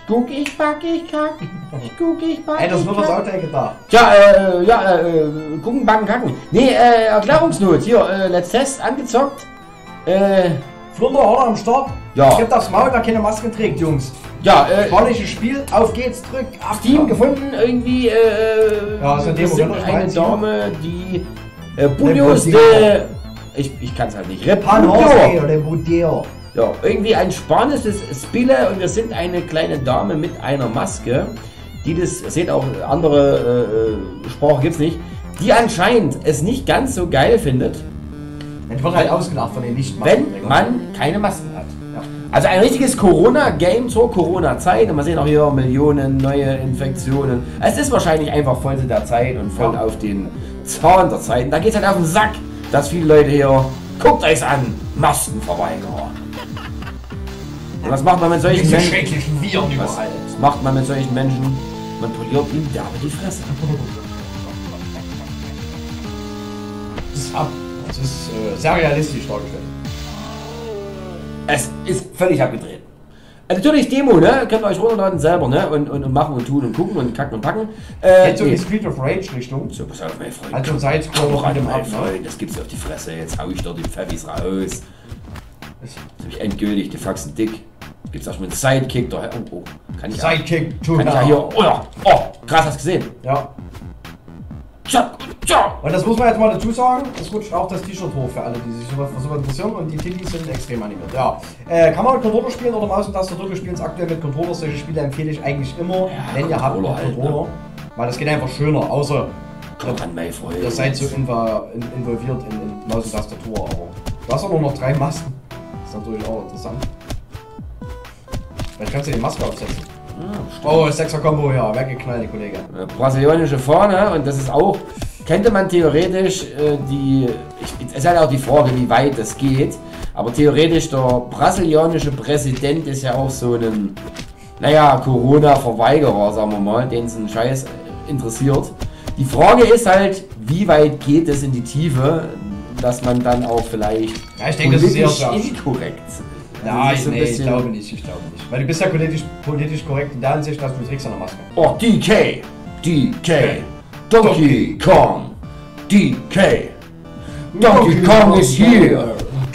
Guck, ich back, ich kack. Guck, ich back, Ey, das ist ich nur was kack. Outtake gedacht. Tja, gucken, backen, kacken. Nee, Erklärungsnot. Hier, Let's Test, angezockt. Flunder, Horder am Start. Ja. Es gibt aufs Maul, wer keine Maske trägt, Jungs. Ja, Spanisches Spiel, auf geht's, drück, ab. Team gefunden, irgendwie, Ja, ist eine Demo, das sind oder? eine Schweiz, Dame, die, Bulios Budio. de, ich kann's halt nicht, Panhorse oder Budio. Ja, irgendwie ein spanisches Spiele und wir sind eine kleine Dame mit einer Maske, die das, ihr seht auch, andere Sprache gibt's nicht, die anscheinend es nicht ganz so geil findet, Ich wird halt ausgelacht von den wenn man keine Masken hat. Ja. Also ein richtiges Corona-Game zur Corona-Zeit. Und man sieht auch hier Millionen neue Infektionen. Es ist wahrscheinlich einfach voll der Zeit und voll auf den Zahn der Zeit. Und da geht es halt auf den Sack, dass viele Leute hier, guckt euch an, Maskenverweigerer. Und was macht man mit solchen Diese Menschen? schrecklichen Viren überall. Was macht man mit solchen Menschen? Man poliert ihnen derbe die Fresse. Das ist sehr realistisch dargestellt. Es ist völlig abgedreht. Natürlich Demo, ne? Könnt ihr euch runterladen selber, ne? Und machen und tun und gucken und kacken und packen. Jetzt so die Street of Rage Richtung. So, pass auf, mein Freund. Halt schon Sidescroller Komm mit dem mein ab, ne? Freund, das gibt's auf die Fresse. Jetzt hau ich da die Pfeffis raus. Jetzt hab ich endgültig die Faxen dick. Gibt's auch schon einen Sidekick da. Oh, kann ich Sidekick, kann ich ja hier. Oh, ja. Oh, krass, hast du gesehen? Ja. Tja, tja. Und das muss man jetzt mal dazu sagen, es rutscht auch das T-Shirt hoch für alle, die sich für sowas interessieren und die Tittis sind extrem animiert. Ja. Kann man mit Controller spielen oder Maus und Tastatur? Wir spielen es aktuell mit Controller. Solche Spiele empfehle ich eigentlich immer, wenn ihr habt, Controller halt, Controller. Weil das geht einfach schöner, außer Komm an, mein Freund. ihr seid so involviert in Maus und Tastatur. Aber du hast auch nur noch 3 Masken. Das ist natürlich auch interessant. Vielleicht kannst du die Maske aufsetzen. Oh, 6er-Kombo, ja, weggeknallt, die Kollege. Brasilianische Fahne und das ist auch, könnte man theoretisch es ist halt auch die Frage, wie weit das geht, aber theoretisch der brasilianische Präsident ist ja auch so ein, naja, Corona-Verweigerer, sagen wir mal, den es einen Scheiß interessiert. Die Frage ist halt, wie weit geht es in die Tiefe, dass man dann auch vielleicht Ja, ich denke, das ist politisch sehr inkorrekt. Ja, Also nee, das ist ich so ein glaube nicht, Weil du bist ja politisch korrekt in der Ansicht, dass du trägst eine Maske. Oh, DK! Donkey Kong! DK! Donkey Kong is here!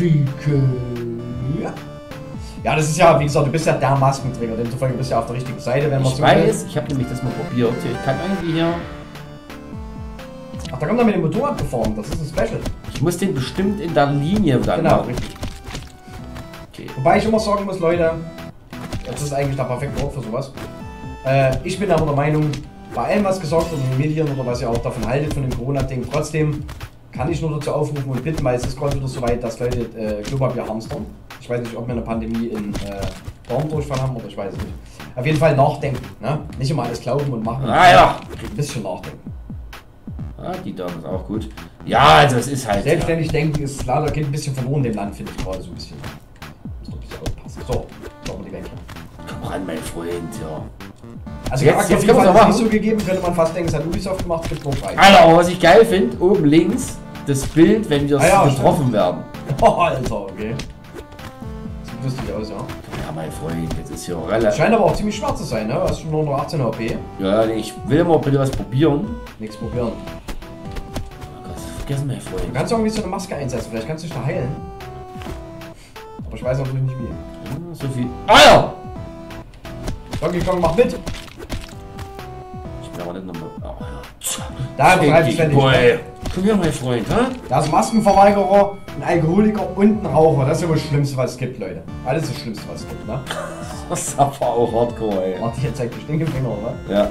Ja, das ist ja, wie gesagt, du bist ja der Maskenträger, demzufolge bist du ja auf der richtigen Seite, wenn man Ich so will. weiß, ich habe nämlich das mal probiert. Ich kann irgendwie hier. Ach, da kommt er mit dem Motorrad gefahren, das ist ein Special. Ich muss den bestimmt in der Linie dann Genau, machen. richtig. Okay. Wobei ich immer sagen muss, Leute, das ist eigentlich der perfekte Ort für sowas. Ich bin aber der Meinung, bei allem was gesagt wird in den Medien oder was ihr auch davon haltet, von dem Corona-Ding, trotzdem kann ich nur dazu aufrufen und bitten, weil es ist gerade wieder so weit, dass Leute Klopapier hamstern. Ich weiß nicht, ob wir eine Pandemie in Darmdurchfall haben oder ich weiß es nicht. Auf jeden Fall nachdenken, ne? Nicht immer alles glauben und machen. Ah ja! Ein bisschen nachdenken. Ah, die Dame ist auch gut. Ja, also es ist halt. Selbstständig denken ist leider Kind ein bisschen verloren in dem Land, finde ich gerade so ein bisschen. Muss noch ein bisschen aufpassen. So, machen wir die weg. Komm ran, mein Freund, ja. Also Jetzt können wir's Charaktervielfalt auch ist machen. nicht so gegeben, könnte man fast denken, es hat Ubisoft gemacht, gibt nur 3. Alter, aber was ich geil finde, oben links das Bild, wenn wir ja, getroffen werden. Oh, Alter, okay. Sieht lustig aus, ja. Ja, mein Freund, jetzt ist hier relativ. Scheint aber auch ziemlich schwer zu sein, ne? Du hast schon nur noch 18 HP. Ja, ich will mal bitte was probieren. Nichts probieren. Oh Gott, vergessen, mein Freund. Du kannst irgendwie so eine Maske einsetzen, vielleicht kannst du dich da heilen. Aber ich weiß natürlich nicht wie. Ja, so viel. Alter! Donkey Kong, mach mit! Ich bin aber nicht nochmal. Oh, ja. Da Denk ist ich, ständig. boy. Komm her, mein Freund, ha? Da ist ein Maskenverweigerer, ein Alkoholiker und ein Raucher. Das ist immer das Schlimmste, was es gibt, Leute. Alles das Schlimmste, was es gibt, ne? Das ist aber auch hardcore, ey. Warte, jetzt zeigt die Stinkefinger, oder? Ja.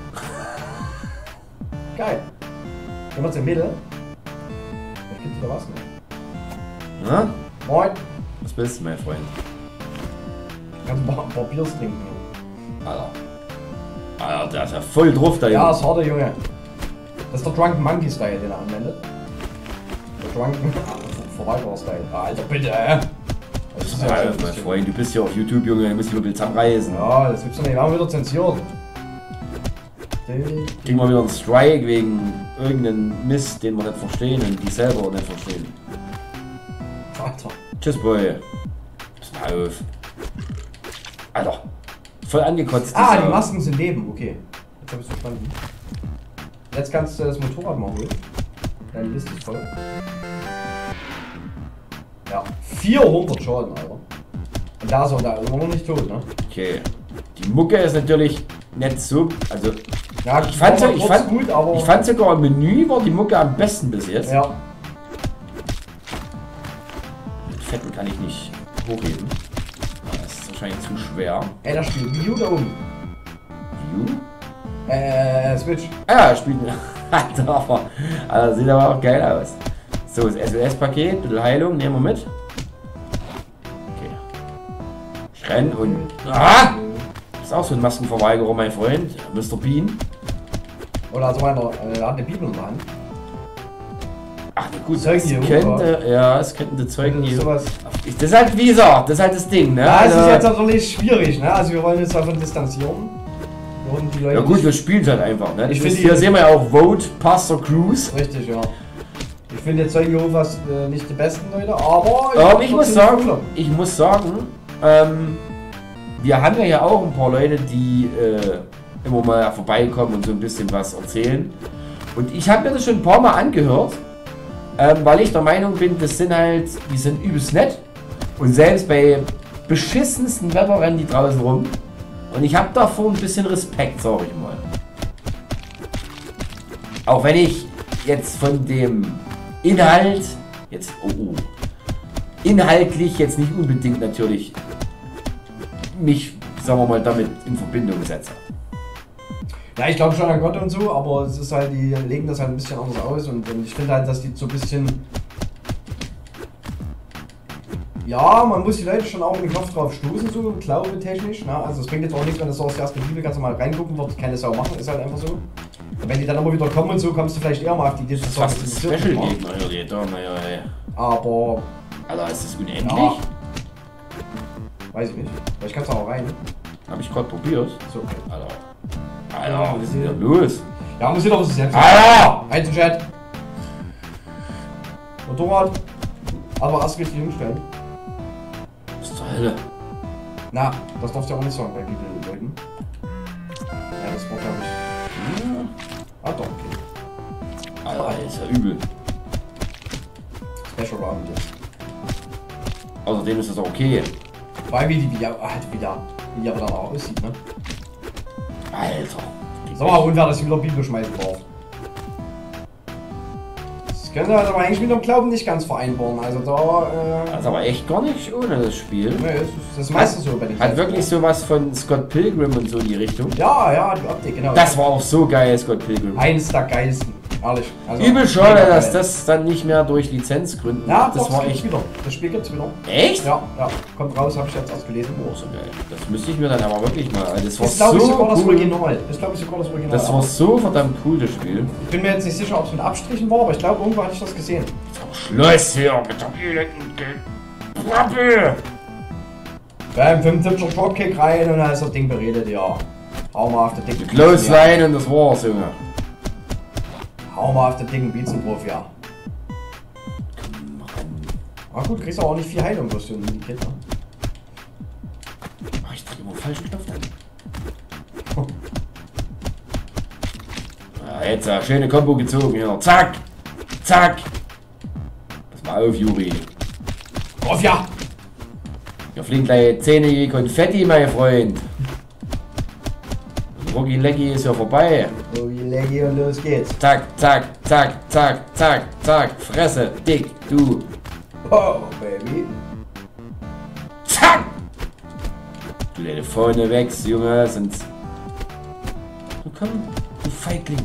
Geil. Gehen wir zum Mädel. Vielleicht gibt's da was, ne? Na? Moin. Was willst du, mein Freund? Kannst du ein paar Biers trinken. Alter. Alter, der ist ja voll drauf da, Ja, Junge. ist harter Junge. Das ist der Drunken Monkey Style, den er anwendet. Der Drunken Verweigerer Style. Ah, Alter, bitte, Das ist Ja, so ein mein bisschen- Freund, du bist ja auf YouTube, Junge, du musst dich mal ein bisschen zusammenreißen. Ja, das gibt's doch nicht. Wir haben wieder zensiert. Kriegen wir wieder einen Strike wegen irgendeinem Mist, den wir nicht verstehen und die selber nicht verstehen. Alter. Tschüss, Boy. Pass mal auf. Alter. voll angekotzt. Ah, dieser- die Masken sind Leben, okay. Jetzt hab ich's verstanden. Jetzt kannst du das Motorrad mal holen. Deine Liste ist voll. Ja, 400 Schaden, Alter. Und da ist er, da ist er noch nicht tot, ne? Okay. Die Mucke ist natürlich nicht so. Also, Ja, ich fand, war ich kurz fand, gut, aber. ich fand sogar im Menü war die Mucke am besten bis jetzt. Ja. Den Fetten kann ich nicht hochheben. Das ist wahrscheinlich zu schwer. Ey, da spielt Wii U da oben. View? Switch. Ah, er spielt. Alter, aber sieht aber auch geil aus. So, das SOS-Paket, bisschen Heilung, nehmen wir mit. Okay. Ich renn und. Ah! Das ist auch so ein Maskenverweigerer, mein Freund. Mr. Bean. Oder also meiner, er hat eine Bibel in der Hand. Ach, gut, Zeugen das Jehovas. könnte, ja, es könnten die Zeugen Das ist Jehovas. sowas. Das ist halt, wie gesagt, das ist halt das Ding, ne? Ja, es ist Also- jetzt natürlich schwierig, ne? Also wir wollen uns davon distanzieren. Wir wollen die Leute Ja gut, nicht- wir spielen halt einfach, ne? Ich Das finde hier die- sehen wir ja auch Vote, Pastor Cruz. Richtig, ja. Ich finde jetzt Zeugen Jehovas nicht die besten Leute, aber... Ich muss sagen, wir haben ja hier auch ein paar Leute, die immer mal vorbeikommen und so ein bisschen was erzählen. Und ich habe mir das schon ein paar Mal angehört, weil ich der Meinung bin, das sind halt, die sind übelst nett. Und selbst bei beschissensten Wetter rennen die draußen rum. Und ich habe davor ein bisschen Respekt, sag ich mal. Auch wenn ich jetzt von dem Inhalt, jetzt, inhaltlich jetzt nicht unbedingt natürlich mich, sagen wir mal, damit in Verbindung setze. Ja, ich glaube schon an Gott und so, aber es ist halt, die legen das halt ein bisschen anders aus und ich finde halt, dass die so ein bisschen... Ja, man muss die Leute schon auch mit dem Kopf drauf stoßen, so glaube technisch. Ne? Also es bringt jetzt auch nichts, wenn du sagst, erst mit Bibel kannst du mal reingucken, wird keine Sau machen, ist halt einfach so. Und wenn die dann immer wieder kommen und so, kommst du vielleicht eher mal auf die Idee, Das ist sagen, fast ein das interessiert Special mich mal. Gegner hier, da, naja, ey. Aber, Alter, ist das unendlich? ja, weiß ich nicht. Vielleicht kannst du auch rein. Hab ich gerade probiert. So, okay. Alter, was ist denn da los? Ja, muss jeder was es jetzt Alter! Eins im Chat. Motorrad. Aber erst richtig hinstellen. Was zur Hölle? Na, das darfst du ja auch nicht sagen bei Bibelleuten. Ja, das war glaube ich. Ah doch, okay. Alter, ist ja übel. Special Round jetzt. Außerdem ist das auch okay. Weil wie die wie aber dann auch aussieht, ne? Alter. Sag mal, und wer das wieder Bibel schmeißen darf. Das können wir aber eigentlich mit dem Glauben nicht ganz vereinbaren. Also da, Das ist aber echt gar nicht ohne das Spiel. ne, das ist meistens so bei den Hat wirklich sowas von Scott Pilgrim und so in die Richtung. Ja, die Optik, genau. Das war auch so geil, Scott Pilgrim. eins der geilsten. Ehrlich. Also, Übel schade, mega dass geil. das dann nicht mehr durch Lizenzgründen. Ja, das doch, war gibt's echt. wieder. Das Spiel gibt's wieder. Echt? Ja, kommt raus, habe ich jetzt erst gelesen. Oh, so geil. Das müsste ich mir dann aber wirklich mal. Das war Ist glaube ich so sogar das cool. Original. Ist glaube ich sogar das Original. Das war so verdammt cool, das Spiel. Ich bin mir jetzt nicht sicher, ob es mit Abstrichen war, aber ich glaube, irgendwo hatte ich das gesehen. Schluss hier mit der elenden Pappe! Beim 75er Dropkick rein und dann ist das Ding beredet, ja. Hau mal auf den dicken Close Line und das war's, Junge. Hau mal auf den dicken Beatsenwurf, ja. Ah gut, kriegst aber auch nicht viel Heilung, wirst du in die Kit, ne? Ach, ich dreh immer falsch Knopf an. Ja, jetzt ja, schöne Kombo gezogen hier. Zack! Zack! Pass mal auf, Juri. Drauf, ja! Hier fliegen gleich Zähne wie Konfetti, mein Freund. Und Rocky Leggy ist ja vorbei. So wie Leggy und los geht's. Zack, zack, zack, zack, zack, zack. Fresse, dick, du. Oh, Baby. Zack! Du deine vorne wächst, Junge, sonst. Oh, komm, du Feigling.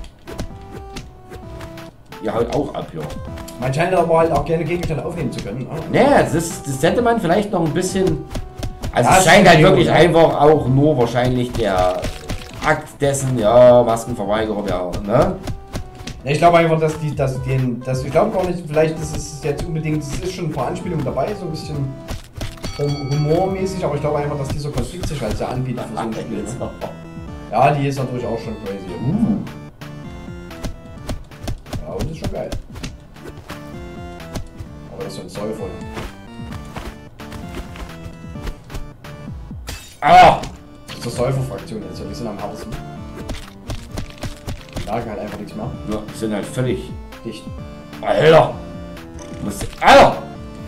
Ihr haut auch ab, ja. Man scheint aber halt auch gerne Gegenstände aufnehmen zu können. Ne? Naja, das hätte man vielleicht noch ein bisschen. Also Ja, es scheint halt stimmt, wirklich ja. einfach auch nur wahrscheinlich der Akt dessen, ja, Maskenverweigerer, ja, ne? Ja, ich glaube einfach, ich glaube gar nicht, vielleicht ist es jetzt unbedingt, es ist schon ein paar Anspielungen dabei, so ein bisschen humormäßig, aber ich glaube einfach, dass dieser Konflikt sich halt sehr anbietet für so ein Spiel. Ne? Ja, die ist natürlich auch schon crazy. Ja, und das ist schon geil. Aber das ist so ein Zoll voll. Ah! zur Säuferfraktion jetzt. Wir sind am härtesten. Die lagen halt einfach nichts mehr. Ja, die sind halt völlig Dicht. Alter! Alter!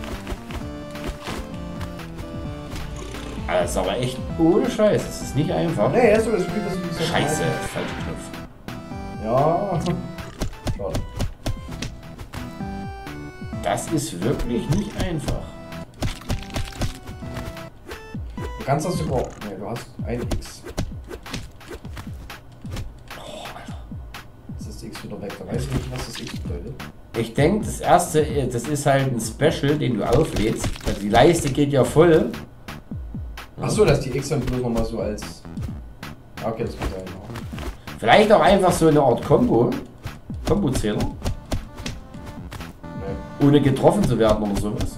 Das ist aber echt ohne Scheiß. Das ist nicht einfach. Nee, erst so, das Spiel, das ist Scheiße, falscher Knopf. Ja. Schade. Das ist wirklich nicht einfach. Du kannst das über. Nee, du hast ein X. Oh, Alter. Jetzt ist das X wieder weg. Da weiß ich nicht, was das X bedeutet. Ich denke, das erste, das ist halt ein Special, den du auflädst. Also die Leiste geht ja voll. Achso, dass die X dann bloß nochmal so als. Okay, das kann sein. Vielleicht auch einfach so eine Art Kombo-Zähler. Nee. Ohne getroffen zu werden oder sowas.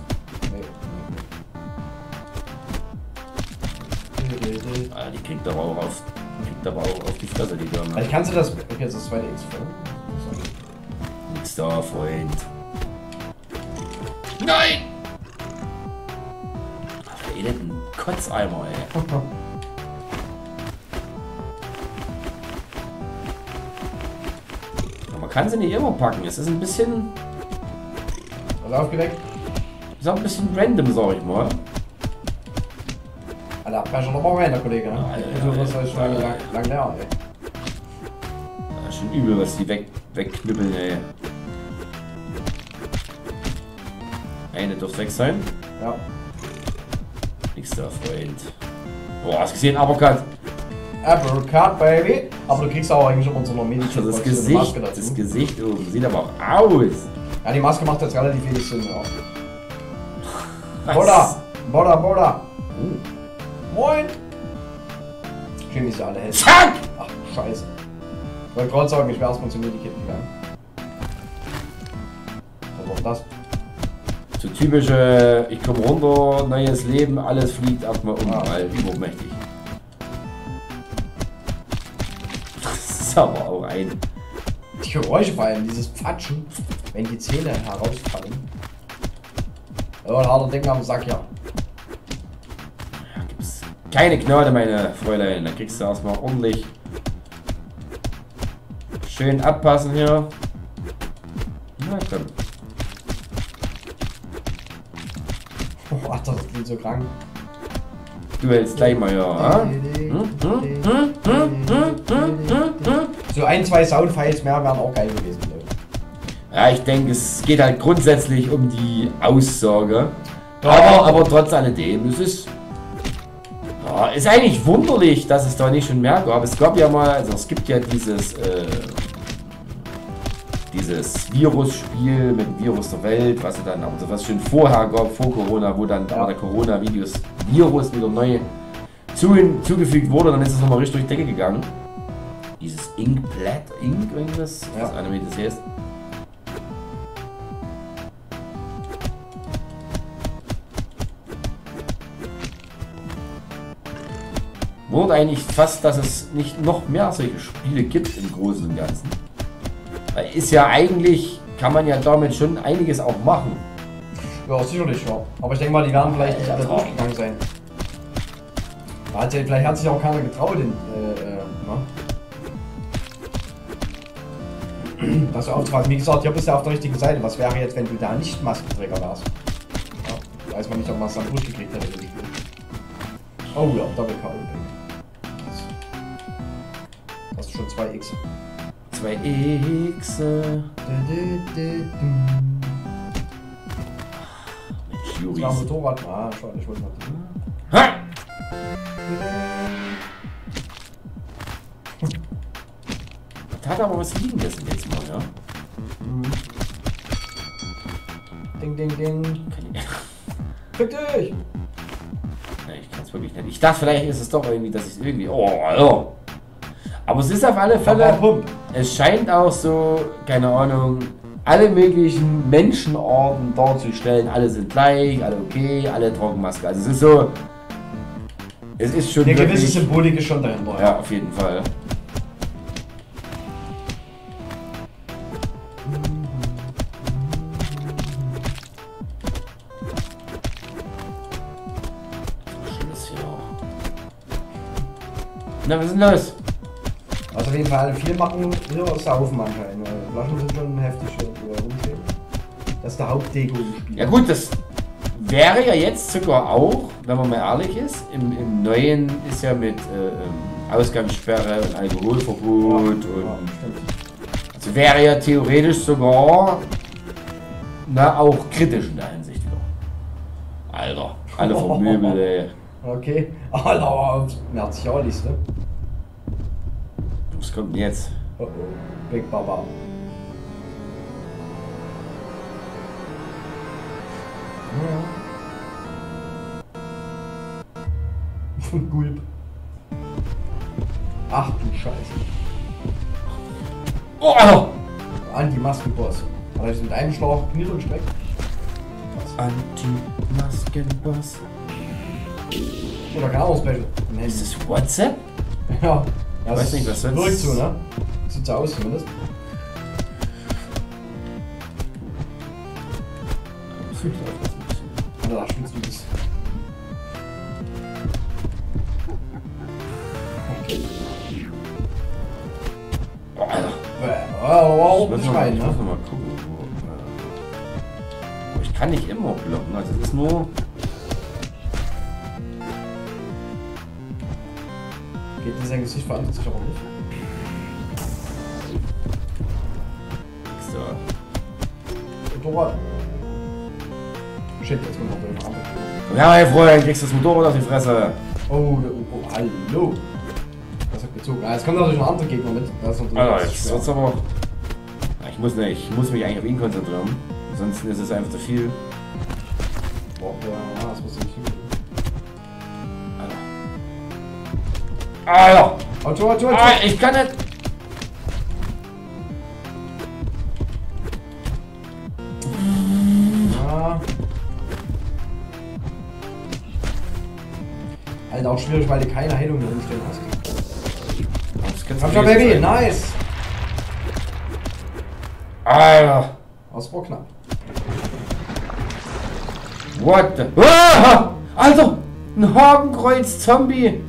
Nee. Ah, die kriegt aber auch auf die Fresse, die Dame. Vielleicht kannst du das. Okay, jetzt ist das zweite X voll. Nix da, Freund. Nein! Ach, elenden Kotzeimer, ey. Aber man kann sie nicht immer packen. Es ist ein bisschen. Was aufgeweckt? Ist auch ein bisschen random, sag ich mal. Alter, Abbrecher noch mal rein, der Kollege, ne? Ja, Das ist schon lang leer, ey. Ja, schon übel, was die wegknüppeln, ey. Eine dürfte weg sein. Ja. Nix da, Freund. Boah, hast du gesehen, Uppercut? Uppercut, Baby. Aber du kriegst auch eigentlich immer so eine Medizin. Also das Gesicht oben sieht aber auch aus. Ja, die Maske macht jetzt relativ wenig Sinn, ja. Boda! Moin! Schön, wie sie alle helfen. Zack! Ach, scheiße. Ich wollte gerade sagen, ich wäre erstmal zum Medikit gegangen. Was war das? So typische, ich komme runter, neues Leben, alles fliegt erstmal um, weil übermächtig. Das ist aber auch ein. Die Geräusche vor allem, dieses Pfatschen, wenn die Zähne herausfallen. Ja, ein harter Ding am Sack, ja. Gibt's keine Gnade, meine Fräulein. Da kriegst du erstmal ordentlich. Schön abpassen hier. Na komm. Oh, Alter, das klingt so krank. Du hältst gleich mal, ja. So ein, zwei Soundfiles mehr wären auch geil gewesen. Ja, ich denke, es geht halt grundsätzlich um die Aussage. Ja. Aber trotz alledem, es ist. Ja, ist eigentlich wunderlich, dass es da nicht schon mehr gab. Es gab ja mal, also es gibt ja dieses Virus-Spiel mit dem Virus der Welt, was es dann, aber was schon vorher gab, vor Corona, wo dann der Corona-Virus wieder neu zugefügt wurde, dann ist es nochmal richtig durch die Decke gegangen. Dieses Ink, irgendwas, was eine wie das heißt. Wurde eigentlich fast, dass es nicht noch mehr solche Spiele gibt im Großen und Ganzen. Weil ist ja eigentlich, kann man ja damit schon einiges auch machen. Ja, sicherlich, ja. Aber ich denke mal, die werden vielleicht nicht alle durchgegangen sein. Vielleicht hat sich auch keiner getraut, das so aufzufassen. Wie gesagt, hier bist du auf der richtigen Seite. Was wäre jetzt, wenn du da nicht Maskenträger wärst? Ja, weiß man nicht, ob man es dann durchgekriegt hätte. Oh ja, Doppel-K. Das ist schon 2x. 2x. Mensch, Das war ein Motorrad. Ah, schon, ich wollte mal. Ha! Das hat aber was liegen lassen jetzt mal, ja? Ding, ding, ding. Fick dich! Nein, ich kann es wirklich nicht. Ich dachte, vielleicht ist es doch irgendwie, dass ich es irgendwie. Oh, Alter. Aber es ist auf alle Fälle. Es scheint auch so, keine Ahnung, alle möglichen Menschenarten darzustellen. Alle sind gleich, alle okay, alle tragen Maske. Also es ist so. Es ist schon. Eine gewisse Symbolik ist schon dahinter. Ja, auf jeden Fall. Na, was ist denn los? Was auf jeden Fall viel machen, hier saufen anscheinend. Flaschen sind schon heftig rumstehen. Das ist der Hauptdeko im Spiel. Ja gut, das wäre ja jetzt sogar auch, wenn man mal ehrlich ist, im Neuen ist ja mit Ausgangssperre und Alkoholverbot und also wäre ja theoretisch sogar auch kritisch in der Hinsicht wieder. Alter, alle vermöbelt, ey. Okay, Alter, Merzialiste. Was kommt denn jetzt? Oh oh, Big Baba. Ja. Gulp. Ach du Scheiße. Oh, Alter! Anti-Maskenboss. Hat er das mit einem Schlag Knitt und Streck? Anti-Maskenboss. Oder Chaos-Special. Ist das WhatsApp? Ja. Ich weiß nicht, was sonst. Wirkt so, ne? Sieht so aus zumindest. Alter, da spielst du das. Okay. Oh, Alter. Warum Ich schreien, muss ne? noch mal gucken. Ich kann nicht immer blocken, also es ist nur. Geht in sein Gesicht, verantwortet sich aber nicht. So. Motorrad. Shit, jetzt kommt noch der Ampel. Ja, mein Freund, kriegst du das Motorrad auf die Fresse. Oh, hallo. Das hat gezogen. Ah, jetzt kommt natürlich noch ein anderer Gegner mit. Das ist natürlich Alter, jetzt wird's aber. Ich muss mich eigentlich auf ihn konzentrieren. Ansonsten ist es einfach zu viel. Boah, ja, das muss ich nicht hinkriegen. Alter! Auto. Ich kann nicht! Ja. Alter, auch schwierig, weil du keine Heilung mehr rumstehen hast. Das kannst Komm du schon, nicht Baby, sein. nice! Alter! Das war knapp. What the? Ah! Alter! Ein Hakenkreuz-Zombie!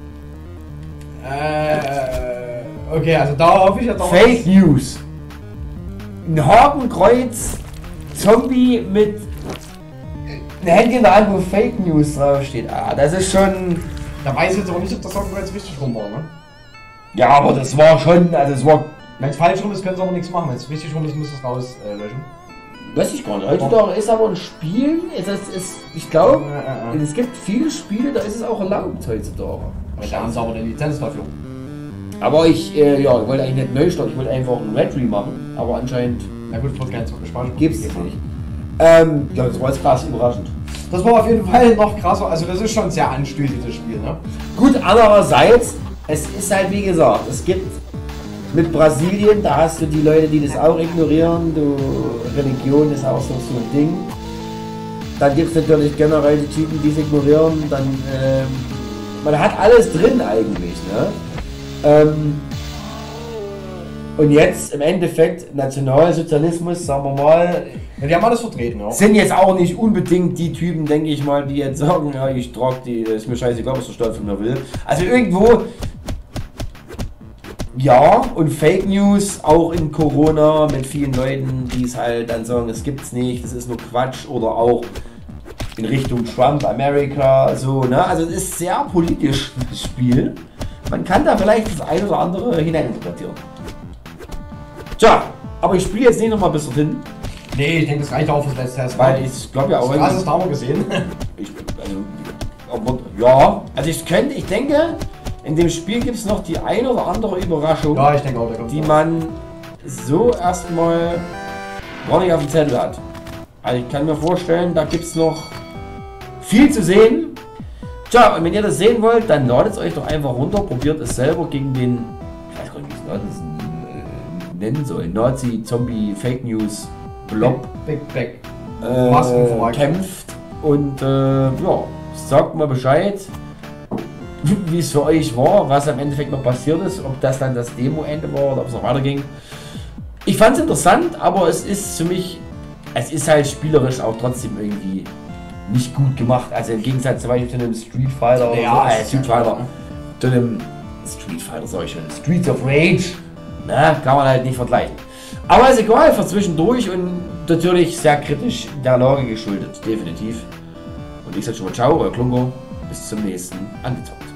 Okay, also da hoffe ich ja doch. Fake News! Ein Hakenkreuz-Zombie mit einer Handy in der Hand, wo Fake News draufsteht. Ah, das ist schon. Da weiß ich jetzt aber nicht, ob das Socken jetzt richtig rum war, ne? Ja, aber das war schon. Also, es war. Wenn es falsch rum ist, können sie aber nichts machen. Wenn es richtig rum ist, muss es rauslöschen. Weiß ich gar nicht. Heutzutage ist aber ein Spiel. Ich glaube, es gibt viele Spiele, da ist es auch erlaubt heutzutage. Da haben sie aber eine Lizenz dafür. Aber ich wollte eigentlich nicht neu starten, ich wollte einfach ein Red Re machen. Aber anscheinend Na gut, wird kein Zock gespeichert. gibt es nicht. Ja, das war jetzt krass überraschend. Das war auf jeden Fall noch krasser. Also, das ist schon sehr anstößig, das Spiel, ne? Gut, andererseits, es ist halt wie gesagt, es gibt mit Brasilien, da hast du die Leute, die das auch ignorieren. Religion ist auch so ein Ding. Dann gibt es natürlich generell die Typen, die es ignorieren. Dann, man hat alles drin eigentlich. Ne? Und jetzt im Endeffekt Nationalsozialismus, sagen wir mal, Ja, die haben alles vertreten, ja. sind jetzt auch nicht unbedingt die Typen, denke ich mal, die jetzt sagen, ja, ich trage die, ist mir scheißegal, was der Staat von mir will. Also irgendwo, ja, und Fake News, auch in Corona, mit vielen Leuten, die es halt dann sagen, es gibt's nicht, das ist nur Quatsch, oder auch in Richtung Trump, America, so, ne? Also es ist sehr politisch, das Spiel. Man kann da vielleicht das ein oder andere hineininterpretieren. Tja, aber ich spiele jetzt nicht nochmal bis dorthin. Nee, ich denke, das reicht auch fürs letzte Test. Weil ich glaube ja auch. Das Krasses haben wir gesehen. Also ich denke, in dem Spiel gibt es noch die ein oder andere Überraschung, Ja, ich denke auch, der kommt die noch. man so erstmal gar nicht auf dem Zettel hat. Also ich kann mir vorstellen, da gibt es noch viel zu sehen. Tja, und wenn ihr das sehen wollt, dann ladet es euch doch einfach runter, probiert es selber gegen den, ich weiß gar nicht, wie es nennen soll, Nazi, Zombie, Fake News, Blob Big Back. Maskenverwaltung. kämpft und ja, sagt mal Bescheid, wie es für euch war, was am Endeffekt noch passiert ist, ob das dann das Demo-Ende war oder ob es noch weiterging. Ich fand es interessant, aber es ist für mich, es ist halt spielerisch auch trotzdem irgendwie nicht gut gemacht. Also im Gegensatz zum Beispiel zu einem Street Fighter oder Ja, so, Street Fighter, zu einem Street Fighter, sag ich schon. Streets of Rage. Na, kann man halt nicht vergleichen. Aber ist egal, für zwischendurch und natürlich sehr kritisch der Lage geschuldet, definitiv. Und ich sag schon mal ciao, euer Klungo. Bis zum nächsten Angezockt.